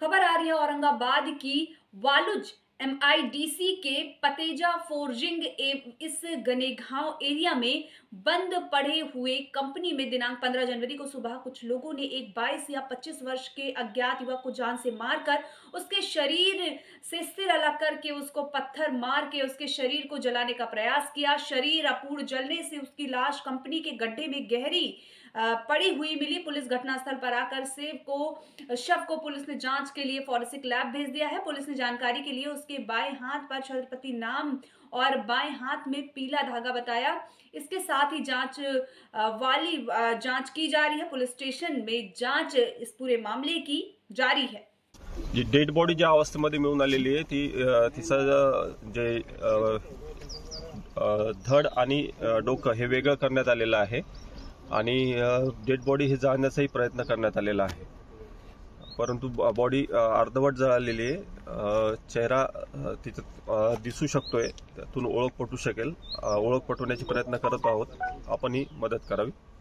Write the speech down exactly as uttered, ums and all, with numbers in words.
खबर आ रही है औरंगाबाद की वालुज एमआईडीसी के पतेजा फोर्जिंग इस गनेगांव एरिया में बंद पड़े हुए कंपनी में दिनांक पंद्रह जनवरी को सुबह कुछ लोगों ने एक बाईस या पच्चीस वर्ष के अज्ञात युवक को जान से मारकर उसके शरीर से सिर अलग करके उसको पत्थर मार के उसके शरीर को जलाने का प्रयास किया। शरीर अपूर्ण जलने से उसकी लाश कंपनी के गड्ढे में गहरी पड़ी हुई मिली। पुलिस घटनास्थल पर आकर सेव को शव को पुलिस ने जांच के लिए फॉरेंसिक लैब भेज दिया है। पुलिस ने जानकारी के लिए उसके बाएं हाथ पर छत्रपति नाम और बाएं हाथ में पीला धागा बताया। इसके साथ ही जांच वाली जांच की जा रही है। पुलिस स्टेशन में जांच इस पूरे मामले की जारी है। जी डेड बॉडी ज्या अवस्थेमध्ये मिळून आलेली आहे ती तिचं जे धड आणि डोकं हे वेगळं करण्यात आलेलं आहे आणि डेड बॉडी हे जाळण्याचाही प्रयत्न करण्यात आलेला आहे, परंतु बॉडी अर्धवट जळालेली आहे। चेहरा तिथं दिसू शकतोय, त्यातून ओळख पटू शकेल। ओळख पटवण्याचे प्रयत्न करत आहोत, आपणही मदत करावी।